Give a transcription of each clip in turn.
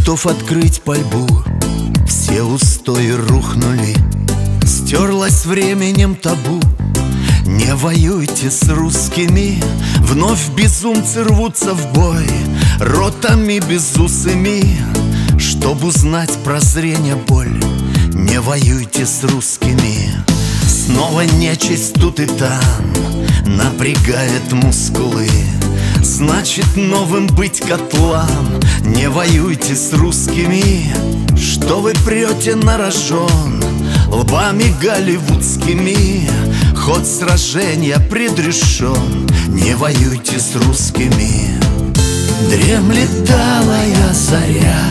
готов открыть пальбу. Все устои рухнули, стерлось временем табу. Не воюйте с русскими, вновь безумцы рвутся в бой, ротами безусыми, чтоб узнать прозрение боль. Не воюйте с русскими. Снова нечисть тут и там напрягает мускулы. Значит, новым быть котлам. Не воюйте с русскими. Что вы прете на рожон лбами голливудскими? Ход сражения предрешен. Не воюйте с русскими. Дремлет талая заря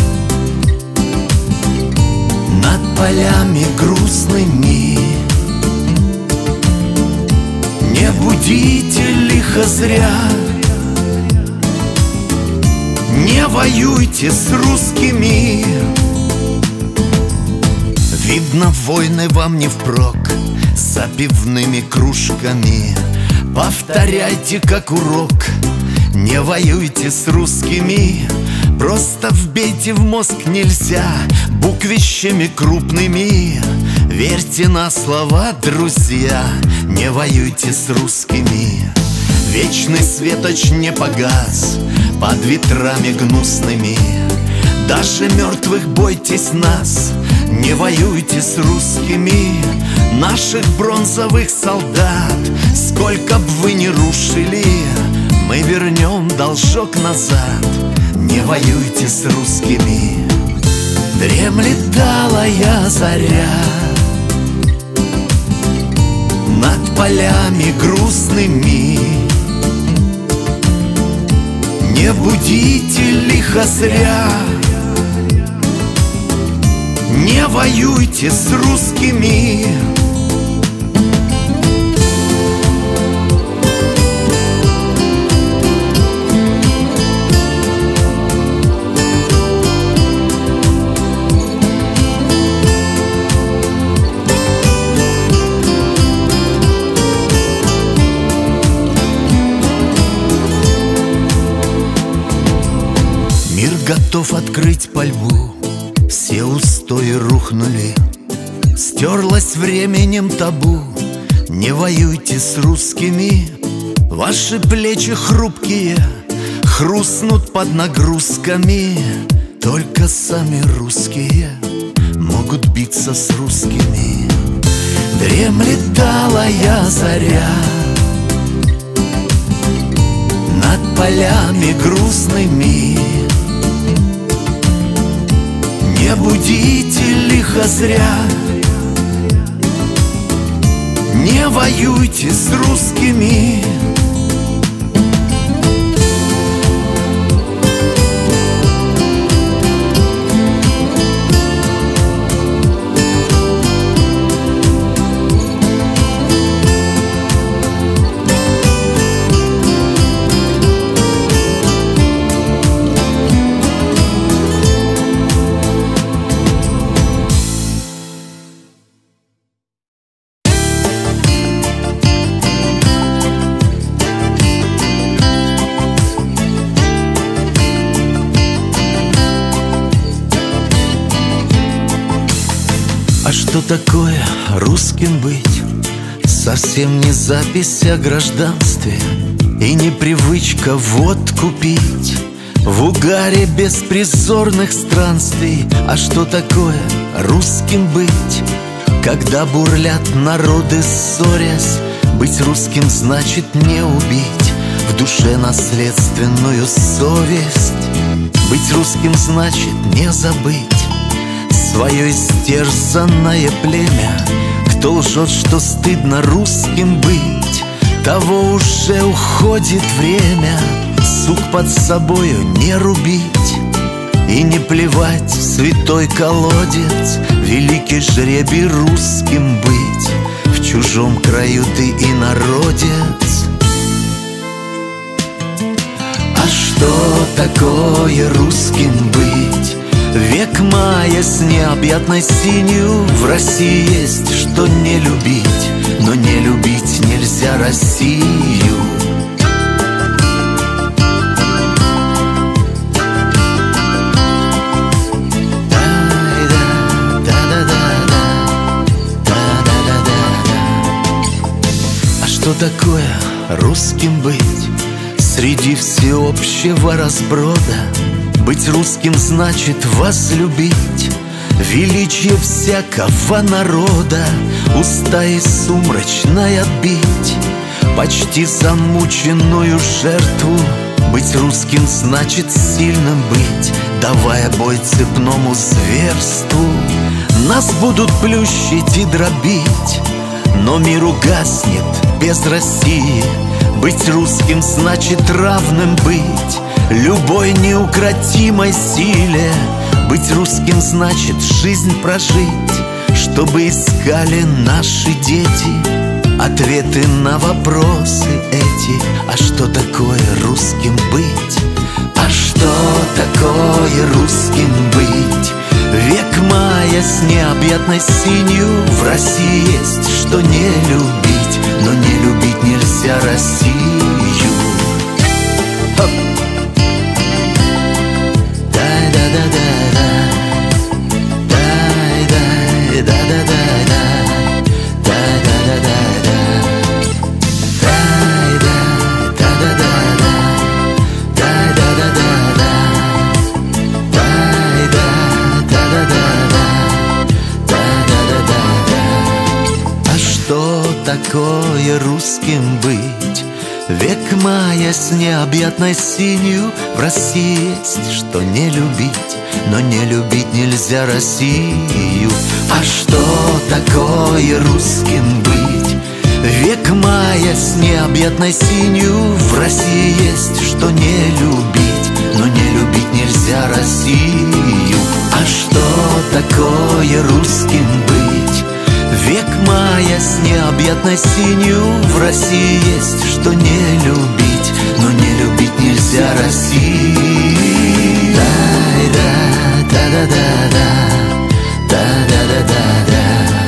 над полями грустными. Не будите лихо зря. Не воюйте с русскими. Видно, войны вам не впрок с пивными кружками. Повторяйте как урок. Не воюйте с русскими. Просто вбейте в мозг нельзя буквищами крупными. Верьте на слова, друзья. Не воюйте с русскими. Вечный светоч не погас под ветрами гнусными. Даже мертвых бойтесь нас. Не воюйте с русскими. Наших бронзовых солдат сколько б вы ни рушили, мы вернем должок назад. Не воюйте с русскими. Дремлет талая заря над полями грустными. Не будите лихо зря. Не воюйте с русскими. Мир готов открыть пальбу. Все устои рухнули, стерлось временем табу. Не воюйте с русскими. Ваши плечи хрупкие хрустнут под нагрузками. Только сами русские могут биться с русскими. Дремлет талая заря над полями грустными. Не будите лихо зря. Не воюйте с русскими. А что такое русским быть? Совсем не запись о гражданстве и не привычка водку пить в угаре беспризорных странствий. А что такое русским быть? Когда бурлят народы, ссорясь, быть русским значит не убить в душе наследственную совесть. Быть русским значит не забыть свое истерзанное племя. Кто лжет, что стыдно русским быть, того уже уходит время. Сук под собою не рубить и не плевать в святой колодец. Великий жребий русским быть, в чужом краю ты инородец. А что такое русским быть? Век мая с необъятной синью. В России есть что не любить, но не любить нельзя Россию. что такое русским быть среди всеобщего разброда? Быть русским значит возлюбить величие всякого народа, уста и сумрачной отбить почти замученную жертву. Быть русским значит сильным быть, давая бой цепному зверству. Нас будут плющить и дробить, но мир угаснет без России. Быть русским значит равным быть любой неукротимой силе. Быть русским значит жизнь прожить, чтобы искали наши дети ответы на вопросы эти. А что такое русским быть? А что такое русским быть? Век мая с необъятной синью. В России есть что не любить, но не любить нельзя Россию. Хоп! Такое русским быть? Век мая с необъятной синью. В России есть что не любить, но не любить нельзя Россию. А что такое русским быть? Век мая с необъятной синью. В России есть что не любить, но не любить нельзя Россию. А что такое русским быть? Век мая с необъятной синью. В России есть что не любить, но не любить нельзя Россию. Да-да-да-да-да-да, да-да-да-да-да.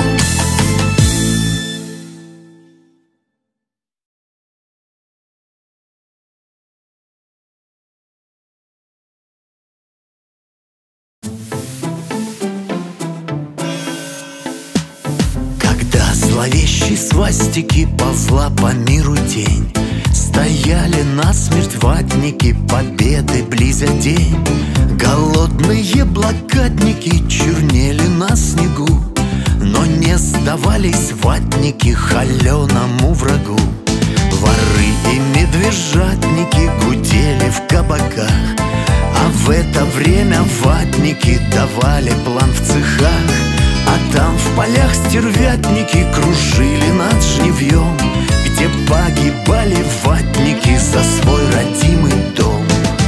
Зловещей свастики ползла по миру тень. Стояли насмерть ватники, победы близя день. Голодные блокадники чернели на снегу, но не сдавались ватники холеному врагу. Воры и медвежатники гудели в кабаках, а в это время ватники давали план в цехах. А там в полях стервятники кружили над жнивьем, где погибали ватники за свой родимый дом.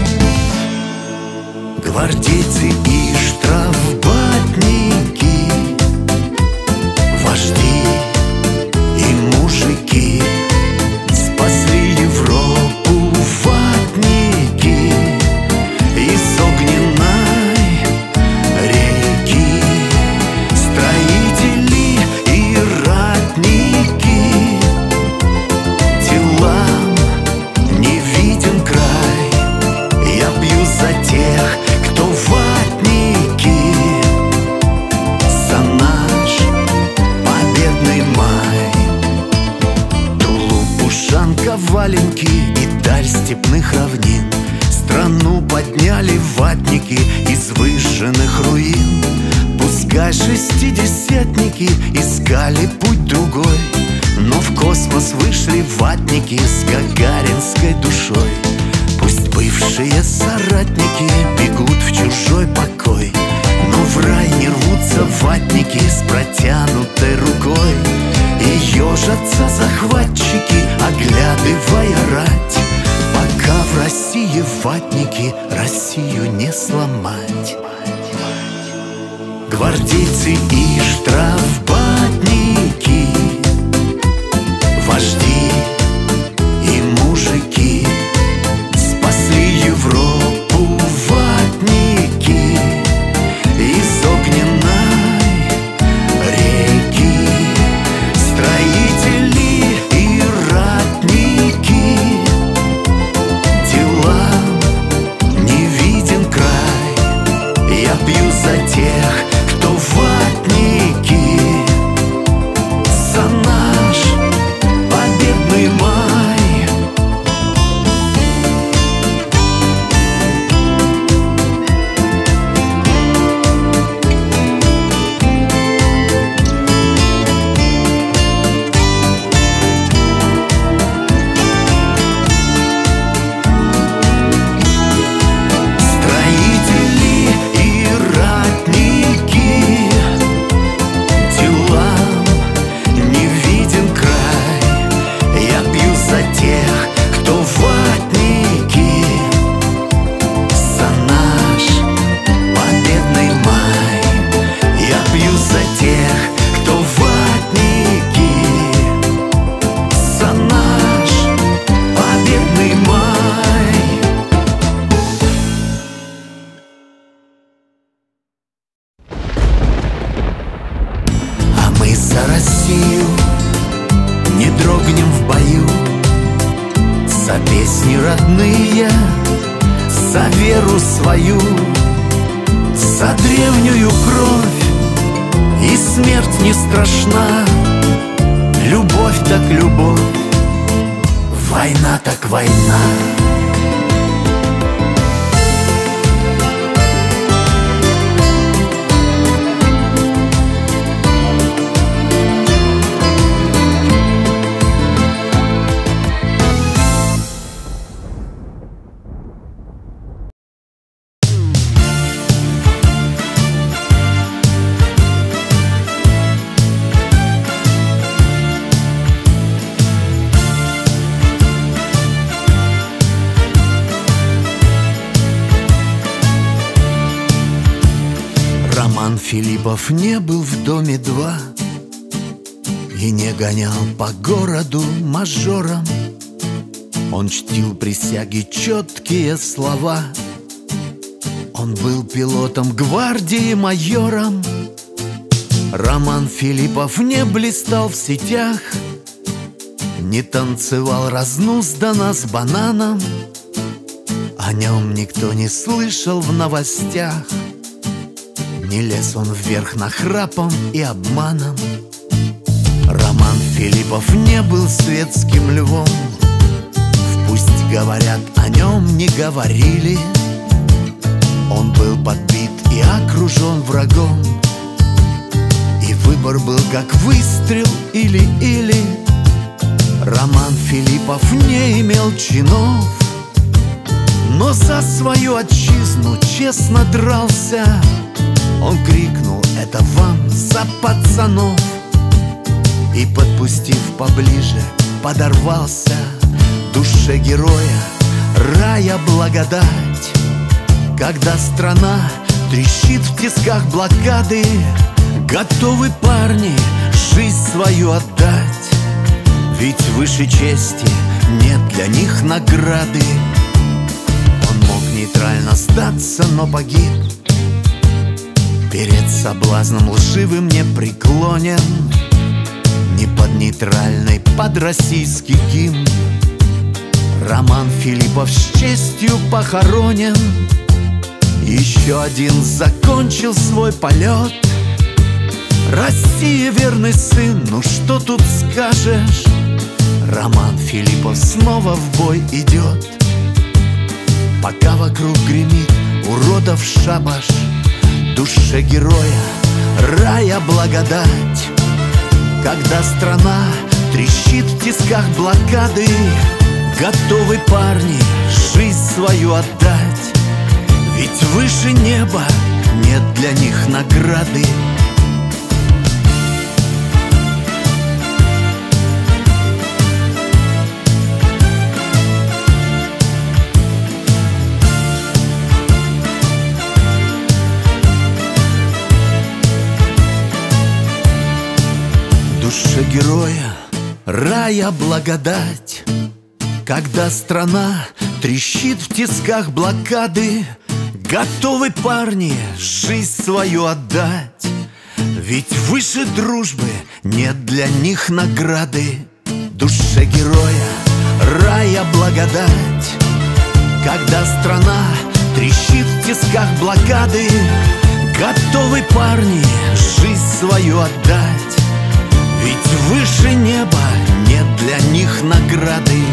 Гвардейцы и штрафбатники, вожди и мужики спасли Европу ватники из огненной реки. Строители и ратники, делам не виден край. Я пью за тех, кто ватники, за наш победный май. Тулуп, ушанка, валенки и даль степных равнин. Страну подняли ватники из выжженных руин. Пускай шестидесятники искали путь другой, но в космос вышли ватники с гагаринской душой. Пусть бывшие соратники бегут в чужой покой, но в рай не рвутся ватники с протянутой рукой. И ежатся захватчики, оглядывая рать, пока в России ватники Россию не сломать. Гвардейцы и штрафбатники, вожди и мужики спасли Европу ватники из огненной реки. Строители и ратники, делам не виден край. Я пью за тех, кто ватники, песни родные, за веру свою, за древнюю кровь. И смерть не страшна, любовь так любовь, война так война. Роман Филиппов не был в доме два и не гонял по городу мажором. Он чтил присяги четкие слова. Он был пилотом гвардии, майором. Роман Филиппов не блистал в сетях, не танцевал разнузданно с бананом. О нем никто не слышал в новостях. Не лез он вверх нахрапом и обманом. Роман Филиппов не был светским львом. Пусть говорят, о нем не говорили. Он был подбит и окружен врагом, и выбор был как выстрел или-или. Роман Филиппов не имел чинов, но за свою отчизну честно дрался. Он крикнул: «Это вам за пацанов!» И, подпустив поближе, подорвался. Душе героя рая благодать, когда страна трещит в тисках блокады. Готовы парни жизнь свою отдать, ведь выше чести нет для них награды. Он мог нейтрально сдаться, но погиб. Перед соблазном лживым не преклонен, не под нейтральный, под российский гимн. Роман Филиппов с честью похоронен. Еще один закончил свой полет. Россия верный сын, ну что тут скажешь? Роман Филиппов снова в бой идет. Пока вокруг гремит уродов шабаш, душе героя рая благодать, когда страна трещит в тисках блокады. Готовы парни жизнь свою отдать, ведь выше неба нет для них награды. Душе героя рая благодать, когда страна трещит в тисках блокады. Готовы парни жизнь свою отдать, ведь выше дружбы нет для них награды. Душе героя рая благодать, когда страна трещит в тисках блокады. Готовы парни жизнь свою отдать, ведь выше неба нет для них награды.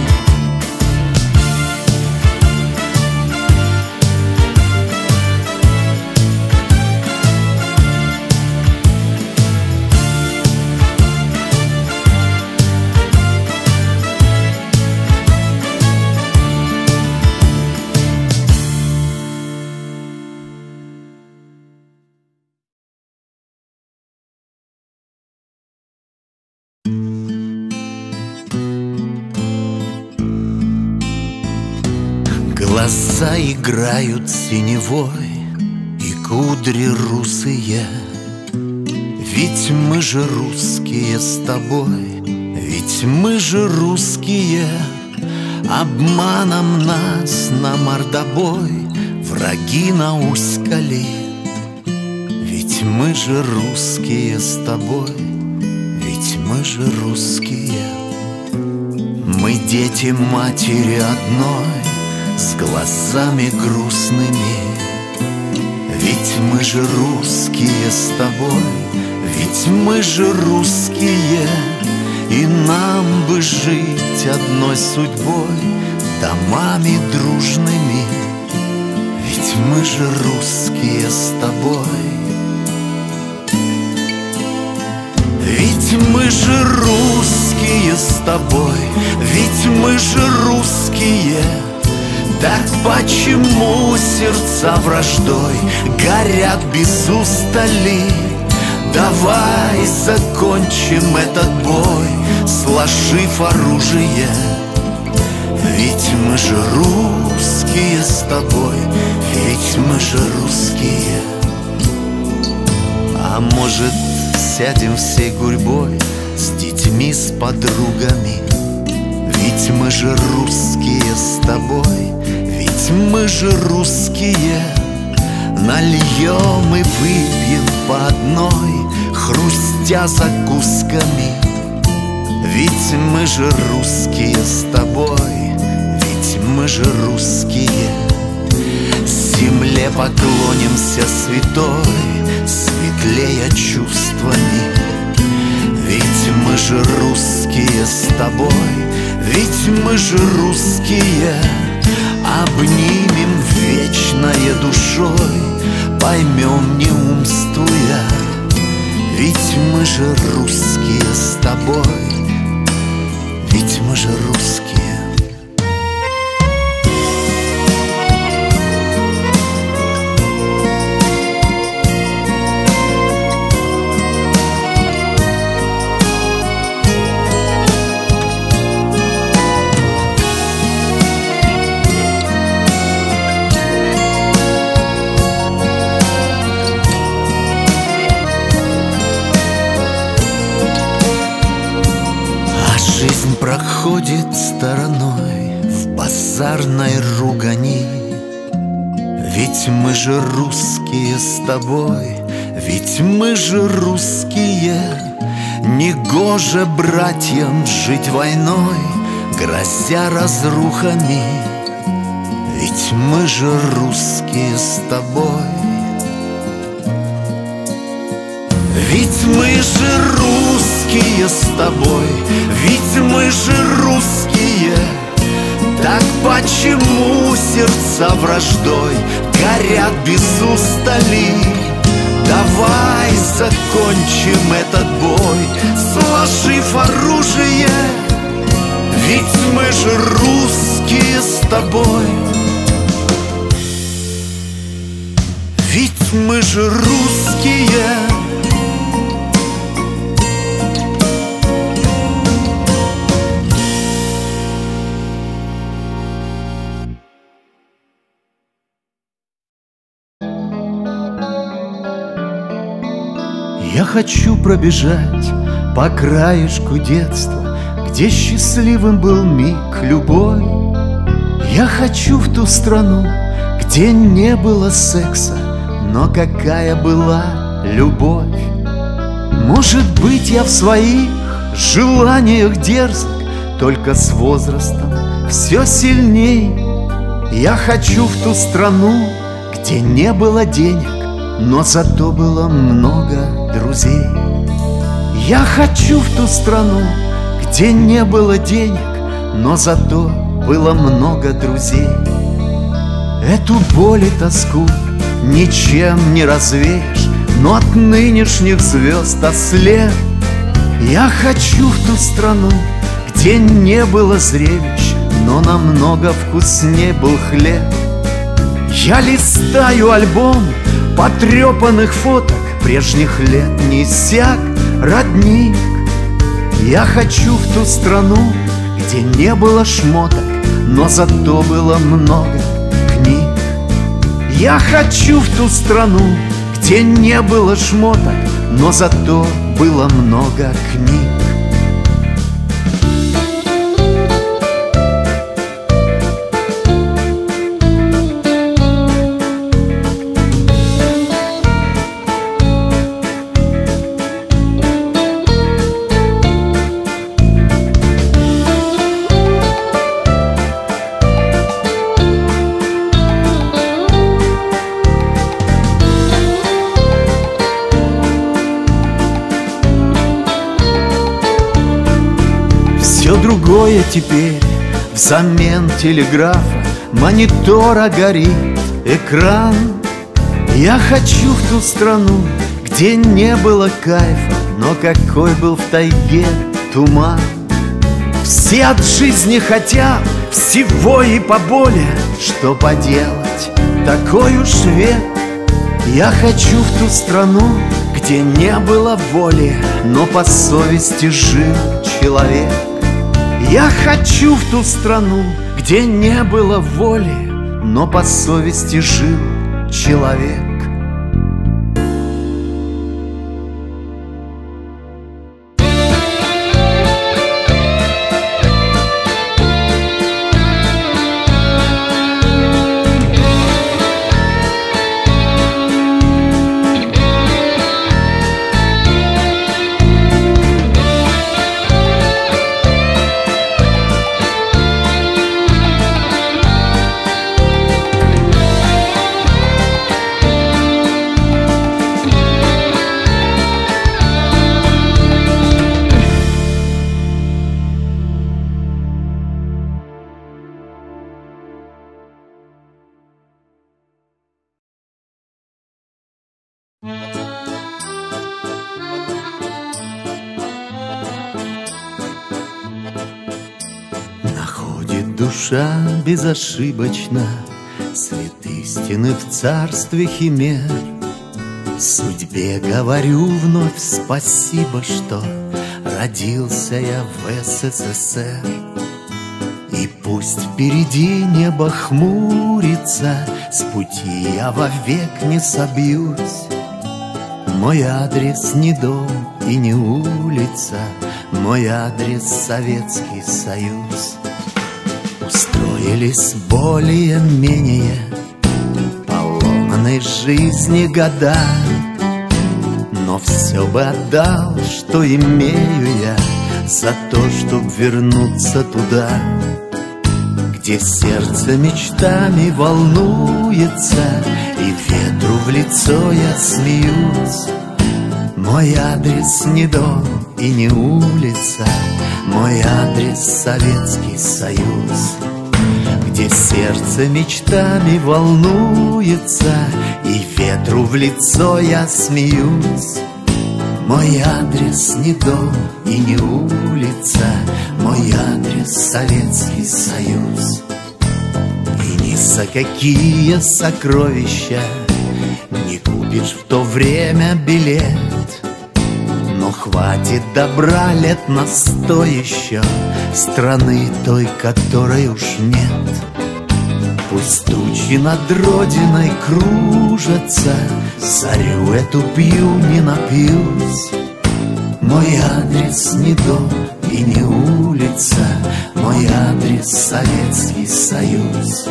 Глаза играют синевой и кудри русые, ведь мы же русские с тобой, ведь мы же русские. Обманом нас на мордобой враги науськали, ведь мы же русские с тобой, ведь мы же русские. Мы дети матери одной, с глазами грустными. Ведь мы же русские с тобой, ведь мы же русские, и нам бы жить одной судьбой, домами дружными. Ведь мы же русские с тобой. Ведь мы же русские с тобой, ведь мы же русские. Так почему сердца враждой горят без устали? Давай закончим этот бой, сложив оружие. Ведь мы же русские с тобой, ведь мы же русские. А может, сядем всей гурьбой с детьми, с подругами? Ведь мы же русские с тобой, ведь мы же русские. Нальем и выпьем по одной, хрустя закусками. Ведь мы же русские с тобой, ведь мы же русские. Земле поклонимся святой, светлея чувствами. Ведь мы же русские с тобой, ведь мы же русские. Обнимем вечное душой, поймем не умствуя. Ведь мы же русские с тобой, ведь мы же русские. Жизнь проходит стороной в базарной ругани. Ведь мы же русские с тобой, ведь мы же русские. Негоже братьям жить войной, грозя разрухами. Ведь мы же русские с тобой. Ведь мы же русские с тобой, ведь мы же русские. Так почему сердца враждой горят без устали? Давай закончим этот бой, сложив оружие. Ведь мы же русские с тобой, ведь мы же русские. Я хочу пробежать по краешку детства, где счастливым был миг любой. Я хочу в ту страну, где не было секса, но какая была любовь. Может быть, я в своих желаниях дерзок, только с возрастом все сильней. Я хочу в ту страну, где не было денег, но зато было много друзей. Я хочу в ту страну, где не было денег, но зато было много друзей. Эту боль и тоску ничем не развеешь, но от нынешних звезд ослеп. Я хочу в ту страну, где не было зрелищ, но намного вкуснее был хлеб. Я листаю альбом потрепанных фоток прежних лет, не иссяк родник. Я хочу в ту страну, где не было шмоток, но зато было много книг. Я хочу в ту страну, где не было шмоток, но зато было много книг. другое теперь. Взамен телеграфа, монитора горит экран. Я хочу в ту страну, где не было кайфа, но какой был в тайге туман. Все от жизни хотят всего и поболее. Что поделать, такой уж век. Я хочу в ту страну, где не было воли, но по совести жил человек. Я хочу в ту страну, где не было воли, но по совести жил человек. Находит душа безошибочно свет истины в царстве химер. Судьбе говорю вновь спасибо, что родился я в СССР. И пусть впереди небо хмурится, с пути я вовек не собьюсь. Мой адрес не дом и не улица, мой адрес Советский Союз. Устроились более-менее поломанной жизни года, но все бы отдал, что имею я, за то, чтоб вернуться туда, где сердце мечтами волнуется, и ветру в лицо я смеюсь. Мой адрес не дом и не улица, мой адрес Советский Союз, где сердце мечтами волнуется, и ветру в лицо я смеюсь. Мой адрес не дом и не улица, мой адрес Советский Союз. И ни за какие сокровища не купишь в то время билет, но хватит добра лет на 100 еще страны той, которой уж нет. Пусть тучи над родиной кружатся, зарю эту пью, не напьюсь. Мой адрес не дом и не улица, мой адрес Советский Союз.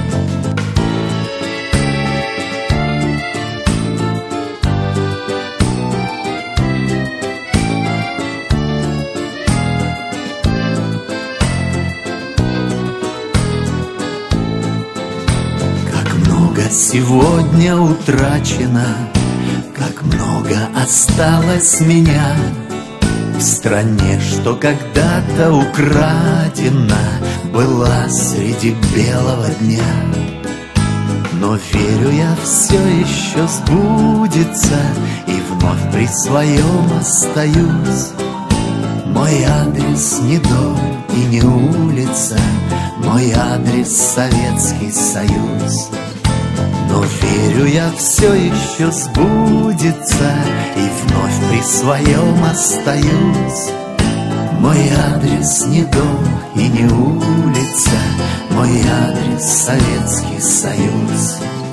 Сегодня утрачено, как много осталось меня в стране, что когда-то украдена была среди белого дня. Но верю я, все еще сбудется, и вновь при своем остаюсь. Мой адрес не дом и не улица, мой адрес Советский Союз. Но верю я, все еще сбудется, и вновь при своем остаюсь. Мой адрес не дом и не улица, мой адрес Советский Союз.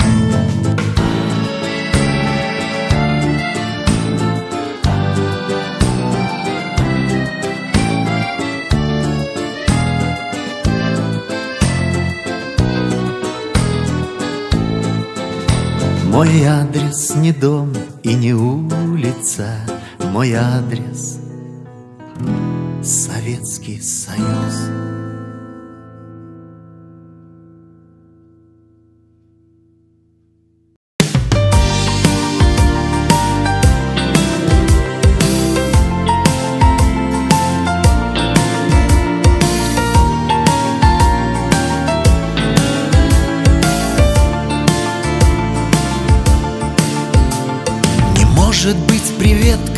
Мой адрес не дом и не улица, мой адрес Советский Союз.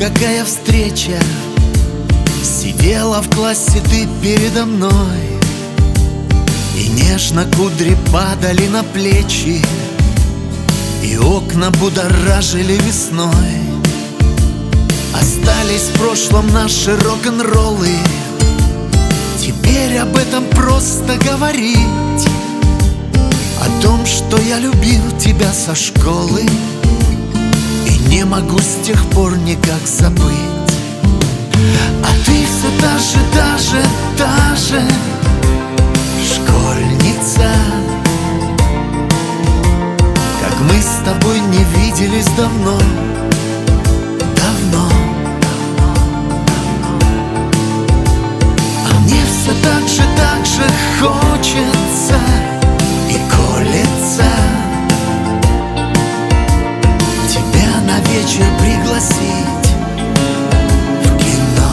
какая встреча! Сидела в классе ты передо мной, и нежно кудри падали на плечи, и окна будоражили весной. Остались в прошлом наши рок-н-роллы. Теперь об этом просто говорить, о том, что я любил тебя со школы, и не могу с тех пор никак забыть. А ты все та же школьница, как мы с тобой не виделись давно. А мне все так же хочется и колется тебя на вечер пригласить в кино.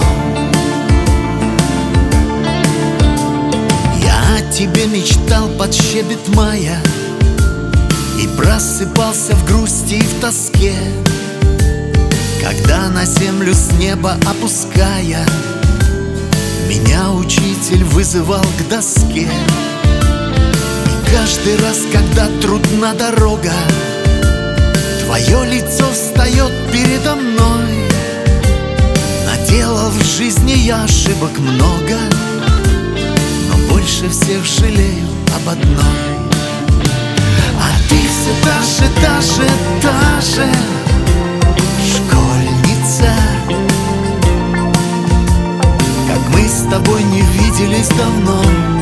Я о тебе мечтал под щебет мая и просыпался в грусти и в тоске, когда на землю с неба опуская, меня учитель вызывал к доске. И каждый раз, когда трудна дорога, твое лицо встает передо мной. Наделал в жизни я ошибок много, но больше всех жалею об одной. А ты все та же школьница, как мы с тобой не виделись давно.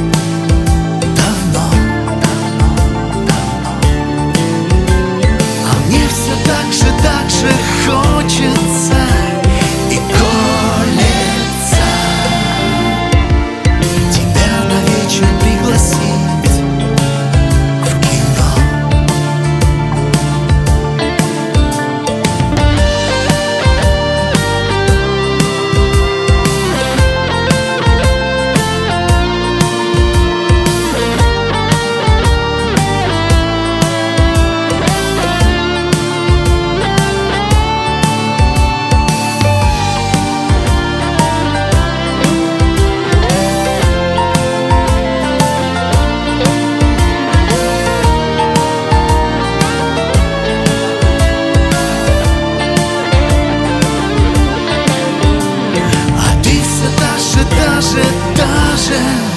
А мне все так же хочется и колется тебя на вечер пригласить в кино. Та же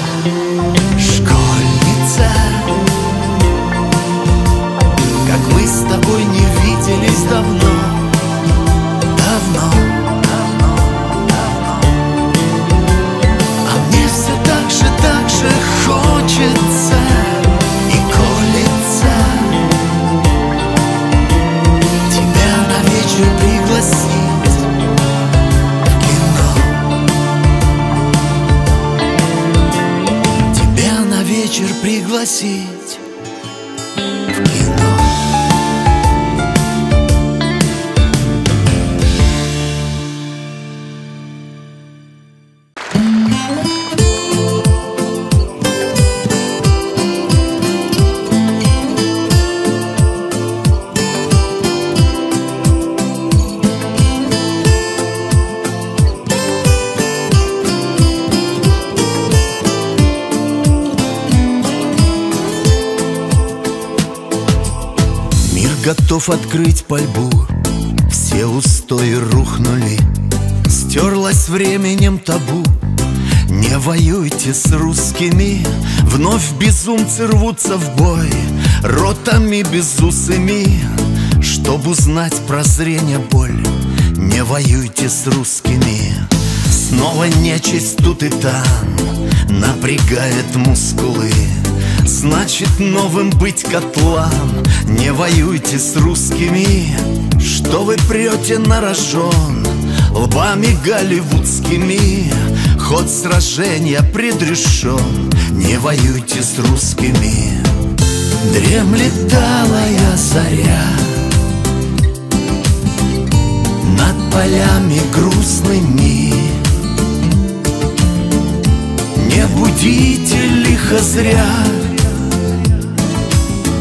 школьница, как мы с тобой не виделись давно. А мне все так же хочется и колется тебя на вечер пригласить. Вечер пригласить в кино. Готов открыть пальбу, все устои рухнули, стерлось временем табу. Не воюйте с русскими, вновь безумцы рвутся в бой, ротами безусыми, чтоб узнать прозрение боль. Не воюйте с русскими, снова нечисть тут и там напрягает мускулы. Значит, новым быть котлам. Не воюйте с русскими, что вы прете на рожон лбами голливудскими. Ход сражения предрешен. Не воюйте с русскими. Дремлет талая заря над полями грустными. Не будите лихо зря.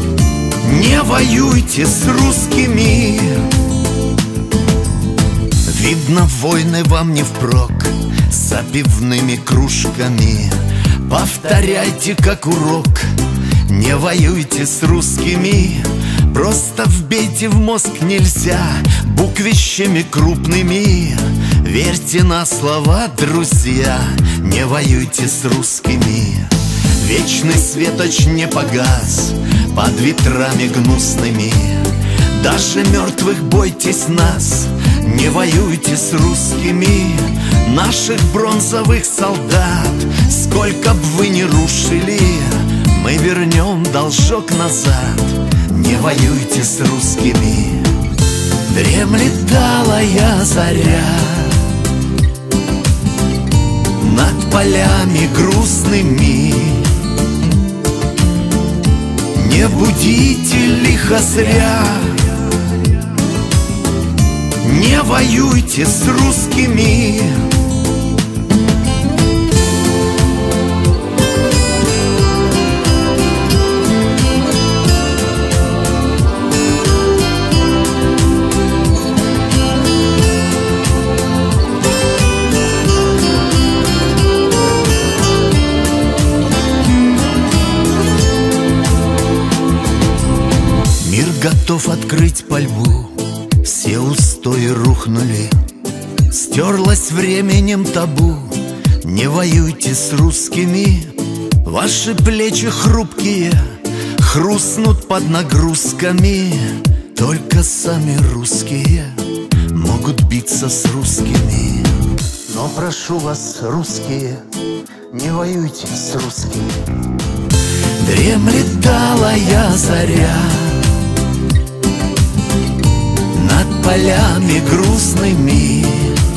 Не воюйте с русскими. Видно, войны вам не впрок за пивными кружками. Повторяйте как урок, не воюйте с русскими. Просто вбейте в мозг нельзя буквищами крупными. Верьте на слова, друзья, не воюйте с русскими. Вечный светоч не погас под ветрами гнусными. Даже мертвых бойтесь нас, не воюйте с русскими. Наших бронзовых солдат, сколько б вы ни рушили, мы вернем должок назад, не воюйте с русскими. Дремлет талая заря над полями грустными. Не будите лихо зря, не воюйте с русскими. Мир готов открыть по льву, все устои рухнули. Стерлось временем табу, не воюйте с русскими. Ваши плечи хрупкие хрустнут под нагрузками. Только сами русские могут биться с русскими. Но прошу вас, русские, не воюйте с русскими. Дремлет талая заря над полями грустными.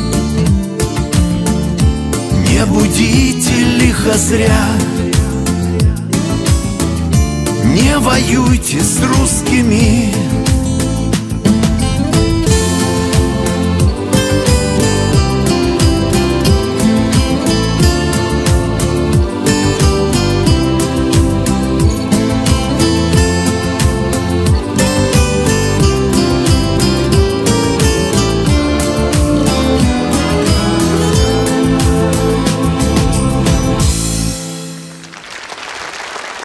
Не будите лихо зря, не воюйте с русскими.